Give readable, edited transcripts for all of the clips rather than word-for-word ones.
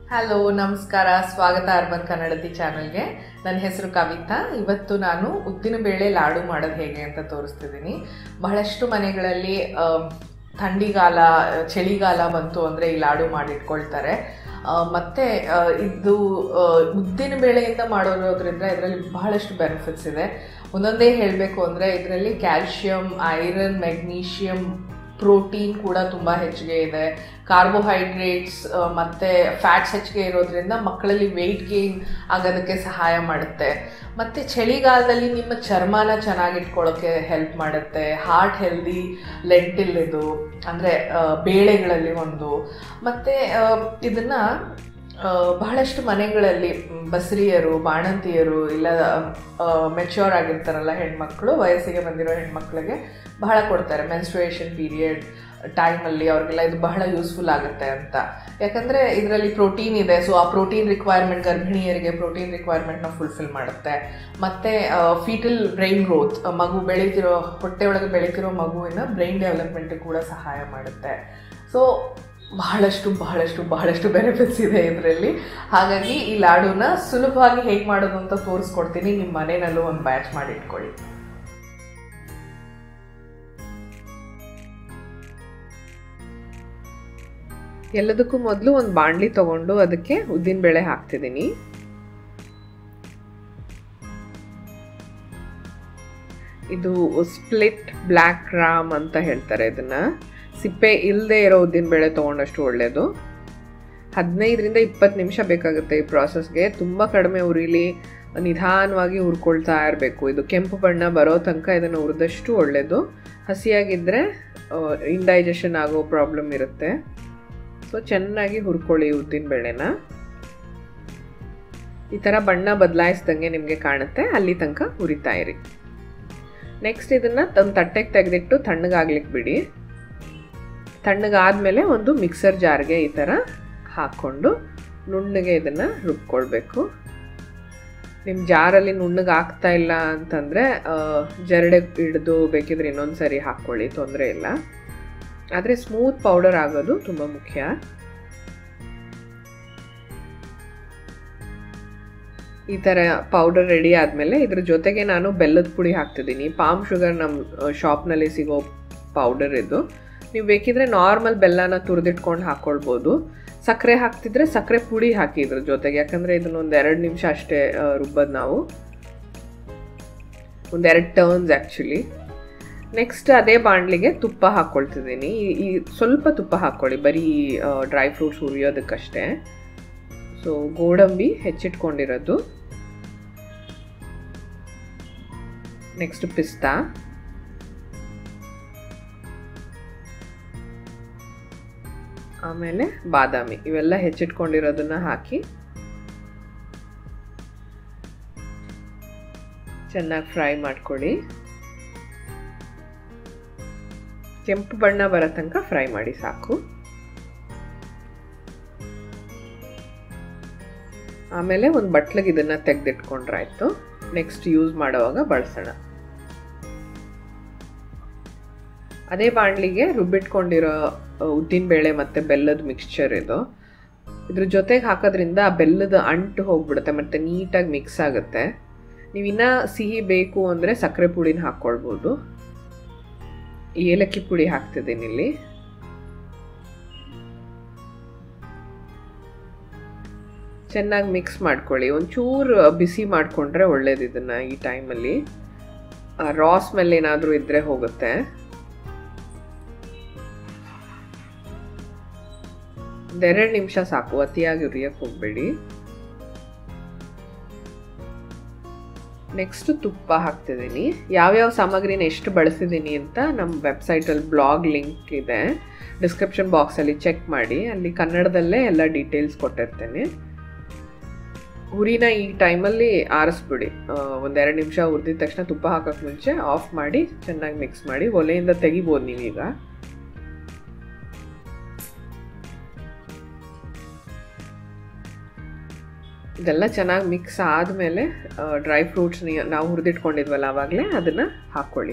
Hello ನಮಸ್ಕಾರ, ಸ್ವಾಗತ urban ಕನ್ನಡತಿ ಚಾನಲ್ಗೆ. ನನ್ನ ಹೆಸರು ಕವಿತಾ. ಇವತ್ತು ನಾನು ಉದ್ದಿನಬೇಳೆ ಲಾಡು ಮಾಡೋದು ಹೇಗೆ ಅಂತ ತೋರಿಸ್ತಿದ್ದೀನಿ. ಬಹಳಷ್ಟು ಮನೆಗಳಲ್ಲಿ ಥಂಡಿಗಾಲ ಚಳಿಗಾಲ ಬಂತು ಅಂದರೆ ಈ ಲಾಡು ಮಾಡಿಟ್ಕೊಳ್ತಾರೆ. ಮತ್ತು ಇದು ಉದ್ದಿನಬೇಳೆಯಿಂದ ಮಾಡೋದ್ರಿಂದ ಇದರಲ್ಲಿ ಬಹಳಷ್ಟು ಬೆನಿಫಿಟ್ಸ್ ಇದೆ. ಒಂದೊಂದೇ ಹೇಳಬೇಕು ಅಂದರೆ ಇದರಲ್ಲಿ ಕ್ಯಾಲ್ಶಿಯಂ, ಐರನ್, ಮೆಗ್ನೀಷಿಯಮ್, ಪ್ರೋಟೀನ್ ಕೂಡ ತುಂಬ ಹೆಚ್ಚಿಗೆ ಇದೆ. ಕಾರ್ಬೋಹೈಡ್ರೇಟ್ಸ್ ಮತ್ತು ಫ್ಯಾಟ್ಸ್ ಹೆಚ್ಚಿಗೆ ಇರೋದ್ರಿಂದ ಮಕ್ಕಳಲ್ಲಿ ವೆಯ್ಟ್ ಗೇನ್ ಆಗೋದಕ್ಕೆ ಸಹಾಯ ಮಾಡುತ್ತೆ. ಮತ್ತು ಚಳಿಗಾಲದಲ್ಲಿ ನಿಮ್ಮ ಚರ್ಮನ ಚೆನ್ನಾಗಿಟ್ಕೊಳ್ಳೋಕ್ಕೆ ಹೆಲ್ಪ್ ಮಾಡುತ್ತೆ. ಹಾರ್ಟ್ ಹೆಲ್ದಿ ಲೆಂಟಿಲ್ ಇದು ಅಂದರೆ ಬೇಳೆಗಳಲ್ಲಿ ಒಂದು. ಮತ್ತು ಇದನ್ನು ಬಹಳಷ್ಟು ಮನೆಗಳಲ್ಲಿ ಬಸರಿಯರು, ಬಾಣಂತಿಯರು, ಇಲ್ಲ ಮೆಚ್ಯೂರ್ ಆಗಿರ್ತಾರಲ್ಲ ಹೆಣ್ಮಕ್ಳು, ವಯಸ್ಸಿಗೆ ಬಂದಿರೋ ಹೆಣ್ಮಕ್ಳಿಗೆ ಬಹಳ ಕೊಡ್ತಾರೆ. ಮೆನ್ಸ್ಟ್ರುಯೇಷನ್ ಪೀರಿಯಡ್ ಟೈಮಲ್ಲಿ ಅವ್ರಿಗೆಲ್ಲ ಇದು ಬಹಳ ಯೂಸ್ಫುಲ್ ಆಗುತ್ತೆ ಅಂತ. ಯಾಕಂದರೆ ಇದರಲ್ಲಿ ಪ್ರೋಟೀನ್ ಇದೆ. ಸೊ ಆ ಪ್ರೋಟೀನ್ ರಿಕ್ವೈರ್ಮೆಂಟ್, ಗರ್ಭಿಣಿಯರಿಗೆ ಪ್ರೋಟೀನ್ ರಿಕ್ವೈರ್ಮೆಂಟ್ನ ಫುಲ್ಫಿಲ್ ಮಾಡುತ್ತೆ. ಮತ್ತು ಫೀಟಲ್ ಬ್ರೈನ್ ಗ್ರೋತ್, ಮಗು ಬೆಳೀತಿರೋ ಹೊಟ್ಟೆ ಒಳಗೆ ಬೆಳೀತಿರೋ ಮಗುವಿನ ಬ್ರೈನ್ ಡೆವಲಪ್ಮೆಂಟಿಗೆ ಕೂಡ ಸಹಾಯ ಮಾಡುತ್ತೆ. ಸೊ ಬಹಳಷ್ಟು ಬೆನಿಫಿಟ್ಸ್ ಇದೆ ಇದರಲ್ಲಿ. ಹಾಗಾಗಿ ಈ ಲಾಡುನ ಸುಲಭವಾಗಿ ಹೇಗೆ ಮಾಡೋದು ಅಂತ ತೋರಿಸ್ಕೊಡ್ತೀನಿ. ನಿಮ್ಮ ಮನೆಯಲ್ಲೂ ಒಂದು ಬ್ಯಾಚ್ ಮಾಡಿ ಇಟ್ಕೊಳ್ಳಿ. ಎಲ್ಲದಕ್ಕೂ ಮೊದಲು ಒಂದು ಬಾಣಲಿ ತಗೊಂಡು ಅದಕ್ಕೆ ಉದ್ದಿನಬೇಳೆ ಹಾಕ್ತಿದ್ದೀನಿ. ಇದು ಸ್ಪ್ಲಿಟ್ ಬ್ಲ್ಯಾಕ್ ರಾಮ್ ಅಂತ ಹೇಳ್ತಾರೆ ಇದನ್ನು. ಸಿಪ್ಪೆ ಇಲ್ಲದೆ ಇರೋ ಉದ್ದಿನಬೇಳೆ ತೊಗೊಂಡಷ್ಟು ಒಳ್ಳೆಯದು. 15-20 ನಿಮಿಷ ಬೇಕಾಗುತ್ತೆ ಈ ಪ್ರಾಸೆಸ್ಗೆ. ತುಂಬ ಕಡಿಮೆ ಉರಿಲಿ, ನಿಧಾನವಾಗಿ ಹುರ್ಕೊಳ್ತಾ ಇರಬೇಕು. ಇದು ಕೆಂಪು ಬಣ್ಣ ಬರೋ ತನಕ ಇದನ್ನು ಹುರಿದಷ್ಟು ಒಳ್ಳೆಯದು. ಹಸಿಯಾಗಿದ್ದರೆ ಇಂಡೈಜೆಷನ್ ಆಗೋ ಪ್ರಾಬ್ಲಮ್ ಇರುತ್ತೆ. ಸೊ ಚೆನ್ನಾಗಿ ಹುರ್ಕೊಳ್ಳಿ ಉದ್ದಿನಬೇಳೆನ. ಈ ಥರ ಬಣ್ಣ ಬದಲಾಯಿಸ್ದಂಗೆ ನಿಮಗೆ ಕಾಣುತ್ತೆ, ಅಲ್ಲಿ ತನಕ ಹುರಿತಾ ಇರಿ. ನೆಕ್ಸ್ಟ್ ಇದನ್ನು ಒಂದು ತಟ್ಟೆಗೆ ತೆಗೆದಿಟ್ಟು ತಣ್ಣಗಾಗ್ಲಿಕ್ಕೆ ಬಿಡಿ. ತಣ್ಣಗಾದ್ಮೇಲೆ ಒಂದು ಮಿಕ್ಸರ್ ಜಾರ್ಗೆ ಈ ಥರ ಹಾಕ್ಕೊಂಡು ನುಣ್ಣಗೆ ಇದನ್ನು ರುಬ್ಕೊಳ್ಬೇಕು. ನಿಮ್ಮ ಜಾರಲ್ಲಿ ನುಣ್ಣಗೆ ಆಗ್ತಾ ಇಲ್ಲ ಅಂತಂದರೆ ಜರಡೆ ಹಿಡಿದು ಬೇಕಿದ್ರೆ ಇನ್ನೊಂದು ಸರಿ ಹಾಕ್ಕೊಳ್ಳಿ, ತೊಂದರೆ ಇಲ್ಲ. ಆದರೆ ಸ್ಮೂತ್ ಪೌಡರ್ ಆಗೋದು ತುಂಬ ಮುಖ್ಯ. ಈ ಥರ ಪೌಡರ್ ರೆಡಿ ಆದಮೇಲೆ ಇದ್ರ ಜೊತೆಗೆ ನಾನು ಬೆಲ್ಲದ ಪುಡಿ ಹಾಕ್ತಿದ್ದೀನಿ. ಪಾಮ್ ಶುಗರ್ ನಮ್ಮ ಶಾಪ್ನಲ್ಲಿ ಸಿಗೋ ಪೌಡರ್ ಇದು. ನೀವು ಬೇಕಿದ್ರೆ ನಾರ್ಮಲ್ ಬೆಲ್ಲನ ತುರಿದಿಟ್ಕೊಂಡು ಹಾಕ್ಕೊಳ್ಬೋದು. ಸಕ್ಕರೆ ಹಾಕ್ತಿದ್ರೆ ಸಕ್ಕರೆ ಪುಡಿ ಹಾಕಿ ಇದ್ರ ಜೊತೆಗೆ, ಯಾಕಂದರೆ ಇದನ್ನೊಂದು 2 ನಿಮಿಷ ಅಷ್ಟೇ ರುಬ್ಬೋದು ನಾವು, ಒಂದು 2 ಟರ್ನ್ಸ್ ಆ್ಯಕ್ಚುಲಿ. ನೆಕ್ಸ್ಟ್ ಅದೇ ಬಾಣಲಿಗೆ ತುಪ್ಪ ಹಾಕ್ಕೊಳ್ತಿದ್ದೀನಿ. ಈ ಸ್ವಲ್ಪ ತುಪ್ಪ ಹಾಕ್ಕೊಳ್ಳಿ, ಬರೀ ಡ್ರೈ ಫ್ರೂಟ್ಸ್ ಹುರಿಯೋದಕ್ಕಷ್ಟೇ. ಸೊ ಗೋಡಂಬಿ ಹೆಚ್ಚಿಟ್ಕೊಂಡಿರೋದು, ನೆಕ್ಸ್ಟ್ ಪಿಸ್ತಾ, ಆಮೇಲೆ ಬಾದಾಮಿ, ಇವೆಲ್ಲ ಹೆಚ್ಚಿಟ್ಕೊಂಡಿರೋದನ್ನ ಹಾಕಿ ಚೆನ್ನಾಗಿ ಫ್ರೈ ಮಾಡ್ಕೊಳ್ಳಿ. ಕೆಂಪು ಬಣ್ಣ ಬರೋ ತನಕ ಫ್ರೈ ಮಾಡಿ ಸಾಕು. ಆಮೇಲೆ ಒಂದು ಬಟ್ಲಿಗೆ ಇದನ್ನು ತೆಗೆದಿಟ್ಕೊಂಡ್ರಾಯ್ತು. ನೆಕ್ಸ್ಟ್ ಯೂಸ್ ಮಾಡೋವಾಗ ಬಳಸೋಣ. ಅದೇ ಬಾಣಲಿಗೆ ರುಬ್ಬಿಟ್ಕೊಂಡಿರೋ ಉದ್ದಿನಬೇಳೆ ಮತ್ತು ಬೆಲ್ಲದ ಮಿಕ್ಸ್ಚರ್ ಇದು. ಇದ್ರ ಜೊತೆಗೆ ಹಾಕೋದ್ರಿಂದ ಆ ಬೆಲ್ಲದ ಅಂಟು ಹೋಗ್ಬಿಡುತ್ತೆ ಮತ್ತು ನೀಟಾಗಿ ಮಿಕ್ಸ್ ಆಗುತ್ತೆ. ನೀವಿನ್ನ ಸಿಹಿ ಬೇಕು ಅಂದರೆ ಸಕ್ಕರೆ ಪುಡಿನ ಹಾಕ್ಕೊಳ್ಬೋದು. ಏಲಕ್ಕಿ ಪುಡಿ ಹಾಕ್ತಿದ್ದೀನಿ ಇಲ್ಲಿ. ಚೆನ್ನಾಗಿ ಮಿಕ್ಸ್ ಮಾಡ್ಕೊಳ್ಳಿ. ಒಂಚೂರು ಬಿಸಿ ಮಾಡಿಕೊಂಡ್ರೆ ಒಳ್ಳೇದು ಇದನ್ನು ಈ ಟೈಮಲ್ಲಿ. ರಾ ಸ್ಮೆಲ್ ಏನಾದರೂ ಇದ್ದರೆ ಹೋಗುತ್ತೆ. 2 ನಿಮಿಷ ಸಾಕು, ಅತಿಯಾಗಿ ಉರಿಯಕ್ಕೆ ಹೋಗಬೇಡಿ. ನೆಕ್ಸ್ಟ್ ತುಪ್ಪ ಹಾಕ್ತಿದ್ದೀನಿ. ಯಾವ್ಯಾವ ಸಾಮಗ್ರಿನ ಎಷ್ಟು ಬಳಸಿದ್ದೀನಿ ಅಂತ ನಮ್ಮ ವೆಬ್ಸೈಟಲ್ಲಿ ಬ್ಲಾಗ್ ಲಿಂಕ್ ಇದೆ, ಡಿಸ್ಕ್ರಿಪ್ಷನ್ ಬಾಕ್ಸಲ್ಲಿ ಚೆಕ್ ಮಾಡಿ. ಅಲ್ಲಿ ಕನ್ನಡದಲ್ಲೇ ಎಲ್ಲ ಡೀಟೇಲ್ಸ್ ಕೊಟ್ಟಿರ್ತೇನೆ. ಹುರಿನ ಈ ಟೈಮಲ್ಲಿ ಆರಿಸ್ಬಿಡಿ. 1-2 ನಿಮಿಷ ಹುರಿದಿದ ತಕ್ಷಣ ತುಪ್ಪ ಹಾಕೋಕ್ಕೆ ಮುಂಚೆ ಆಫ್ ಮಾಡಿ ಚೆನ್ನಾಗಿ ಮಿಕ್ಸ್ ಮಾಡಿ. ಒಲೆಯಿಂದ ತೆಗಿಬೋದು ನೀವೀಗ. ಇದೆಲ್ಲ ಚೆನ್ನಾಗಿ ಮಿಕ್ಸ್ ಆದಮೇಲೆ ಡ್ರೈ ಫ್ರೂಟ್ಸ್ ನಾವು ಹುರಿದಿಟ್ಕೊಂಡಿದ್ವಲ್ಲ ಆವಾಗಲೇ ಅದನ್ನು ಹಾಕ್ಕೊಳ್ಳಿ.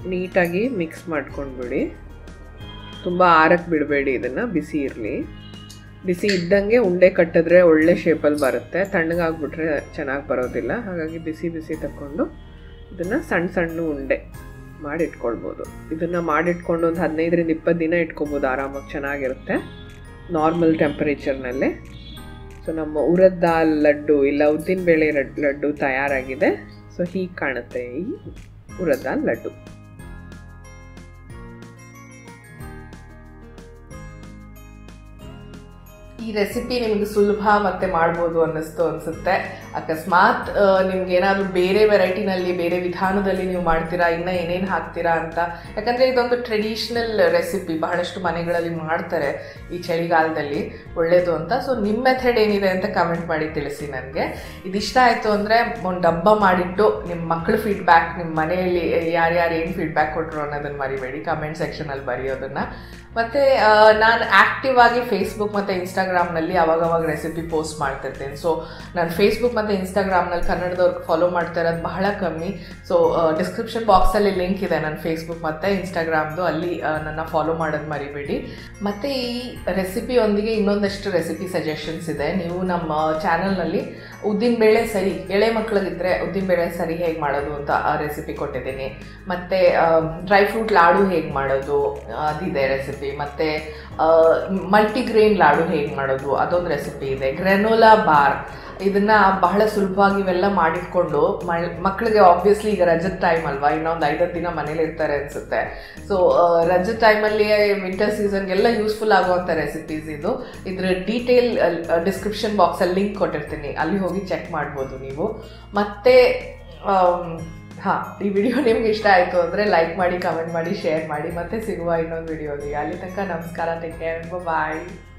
ನೀಟಾಗಿ ಮಿಕ್ಸ್ ಮಾಡ್ಕೊಂಡ್ಬಿಡಿ. ತುಂಬ ಆರಕ್ಕೆ ಬಿಡಬೇಡಿ, ಇದನ್ನು ಬಿಸಿ ಇರಲಿ. ಬಿಸಿ ಇದ್ದಂಗೆ ಉಂಡೆ ಕಟ್ಟಿದ್ರೆ ಒಳ್ಳೆ ಶೇಪಲ್ಲಿ ಬರುತ್ತೆ, ತಣ್ಣಗಾಗ್ಬಿಟ್ರೆ ಚೆನ್ನಾಗಿ ಬರೋದಿಲ್ಲ. ಹಾಗಾಗಿ ಬಿಸಿ ಬಿಸಿ ತಗೊಂಡು ಇದನ್ನು ಸಣ್ಣ ಸಣ್ಣ ಉಂಡೆ ಮಾಡಿಟ್ಕೊಳ್ಬೋದು. ಇದನ್ನು ಮಾಡಿಟ್ಕೊಂಡು ಒಂದು 15ರಿಂದ 20 ದಿನ ಇಟ್ಕೊಬೋದು ಆರಾಮಾಗಿ, ಚೆನ್ನಾಗಿರುತ್ತೆ ನಾರ್ಮಲ್ ಟೆಂಪರೇಚರ್ನಲ್ಲೇ. ಸೊ ನಮ್ಮ ಉರದ್ ದಾಲ್ ಲಡ್ಡು ಇಲ್ಲ ಉದ್ದಿನಬೇಳೆ ಲಡ್ಡು ತಯಾರಾಗಿದೆ. ಸೊ ಹೀಗೆ ಕಾಣುತ್ತೆ ಈ ಉರದ್ ದಾಲ್ ಲಡ್ಡು. ಈ ರೆಸಿಪಿ ನಿಮ್ಗೆ ಸುಲಭ ಮತ್ತು ಮಾಡ್ಬೋದು ಅನಿಸುತ್ತೆ. ಅಕಸ್ಮಾತ್ ನಿಮ್ಗೆ ಏನಾದರೂ ಬೇರೆ ವೆರೈಟಿನಲ್ಲಿ ಬೇರೆ ವಿಧಾನದಲ್ಲಿ ನೀವು ಮಾಡ್ತೀರಾ, ಇನ್ನೂ ಏನೇನು ಹಾಕ್ತೀರಾ ಅಂತ. ಯಾಕಂದರೆ ಇದೊಂದು ಟ್ರೆಡಿಷ್ನಲ್ ರೆಸಿಪಿ, ಬಹಳಷ್ಟು ಮನೆಗಳಲ್ಲಿ ಮಾಡ್ತಾರೆ ಈ ಚಳಿಗಾಲದಲ್ಲಿ, ಒಳ್ಳೆಯದು ಅಂತ. ಸೊ ನಿಮ್ಮ ಮೆಥಡ್ ಏನಿದೆ ಅಂತ ಕಮೆಂಟ್ ಮಾಡಿ ತಿಳಿಸಿ ನನಗೆ. ಇದಿಷ್ಟ ಆಯಿತು ಅಂದರೆ ಒಂದು ಡಬ್ಬ ಮಾಡಿಟ್ಟು ನಿಮ್ಮ ಮಕ್ಕಳು ಫೀಡ್ಬ್ಯಾಕ್, ನಿಮ್ಮ ಮನೆಯಲ್ಲಿ ಯಾರ್ಯಾರು ಏನು ಫೀಡ್ಬ್ಯಾಕ್ ಕೊಟ್ಟರು ಅನ್ನೋದನ್ನು ಮರಿಬೇಡಿ, ಕಮೆಂಟ್ ಸೆಕ್ಷನಲ್ಲಿ ಬರೆಯೋದನ್ನು. ಮತ್ತು ನಾನು ಆ್ಯಕ್ಟಿವ್ ಆಗಿ ಫೇಸ್ಬುಕ್ ಮತ್ತು ಇನ್ಸ್ಟಾಗ್ರಾಮ್ನಲ್ಲಿ ಅವಾಗವಾಗ ರೆಸಿಪಿ ಪೋಸ್ಟ್ ಮಾಡ್ತಿರ್ತೀನಿ. ಸೊ ನಾನು ಫೇಸ್ಬುಕ್ ಮತ್ತು ಇನ್ಸ್ಟಾಗ್ರಾಮ್ನಲ್ಲಿ ಕನ್ನಡದವ್ರಿಗೆ ಫಾಲೋ ಮಾಡ್ತಾ ಇರೋದು ಬಹಳ ಕಮ್ಮಿ. ಸೊ ಡಿಸ್ಕ್ರಿಪ್ಷನ್ ಬಾಕ್ಸಲ್ಲಿ ಲಿಂಕ್ ಇದೆ ನನ್ನ ಫೇಸ್ಬುಕ್ ಮತ್ತು ಇನ್ಸ್ಟಾಗ್ರಾಮ್ದು, ಅಲ್ಲಿ ನನ್ನ ಫಾಲೋ ಮಾಡೋದು ಮರಿಬೇಡಿ. ಮತ್ತು ಈ ರೆಸಿಪಿಯೊಂದಿಗೆ ಇನ್ನೊಂದಷ್ಟು ರೆಸಿಪಿ ಸಜೆಷನ್ಸ್ ಇದೆ. ನೀವು ನಮ್ಮ ಚಾನಲ್ನಲ್ಲಿ ಉದ್ದಿನಬೇಳೆ ಸರಿ, ಎಳೆ ಮಕ್ಕಳಿಗಿದ್ರೆ ಉದ್ದಿನಬೇಳೆ ಸರಿ ಹೇಗೆ ಮಾಡೋದು ಅಂತ ಆ ರೆಸಿಪಿ ಕೊಟ್ಟಿದ್ದೀನಿ. ಮತ್ತು ಡ್ರೈ ಫ್ರೂಟ್ ಲಾಡು ಹೇಗೆ ಮಾಡೋದು ಅದಿದೆ ರೆಸಿಪಿ. ಮತ್ತು ಮಲ್ಟಿಗ್ರೇನ್ ಲಾಡು ಹೇಗೆ ಮಾಡೋದು ಅದೊಂದು ರೆಸಿಪಿ ಇದೆ. ಗ್ರೆನೋಲಾ ಬಾರ್, ಇದನ್ನು ಬಹಳ ಸುಲಭವಾಗಿ ಇವೆಲ್ಲ ಮಾಡಿಟ್ಕೊಂಡು ಮಕ್ಕಳಿಗೆ ಆಬ್ವಿಯಸ್ಲಿ ಈಗ ರಜದ ಟೈಮ್ ಅಲ್ವಾ, ಇನ್ನೊಂದು 5 ದಿನ ಮನೇಲಿ ಇರ್ತಾರೆ ಅನಿಸುತ್ತೆ. ಸೊ ರಜದ ಟೈಮಲ್ಲಿ ವಿಂಟರ್ ಸೀಸನ್ಗೆಲ್ಲ ಯೂಸ್ಫುಲ್ ಆಗುವಂಥ ರೆಸಿಪೀಸ್ ಇದು. ಇದ್ರ ಡೀಟೇಲ್ ಡಿಸ್ಕ್ರಿಪ್ಷನ್ ಬಾಕ್ಸಲ್ಲಿ ಲಿಂಕ್ ಕೊಟ್ಟಿರ್ತೀನಿ, ಅಲ್ಲಿ ಹೋಗಿ ಚೆಕ್ ಮಾಡ್ಬೋದು ನೀವು. ಮತ್ತು ಈ ವಿಡಿಯೋ ನಿಮ್ಗೆ ಇಷ್ಟ ಆಯಿತು ಅಂದರೆ ಲೈಕ್ ಮಾಡಿ, ಕಮೆಂಟ್ ಮಾಡಿ, ಶೇರ್ ಮಾಡಿ. ಮತ್ತೆ ಸಿಗುವ ಇನ್ನೊಂದು ವಿಡಿಯೋದಿಗೆ. ಅಲ್ಲಿ ತನಕ ನಮಸ್ಕಾರ, ಟೇಕ್ ಕೇರ್, ಬಾಯ್.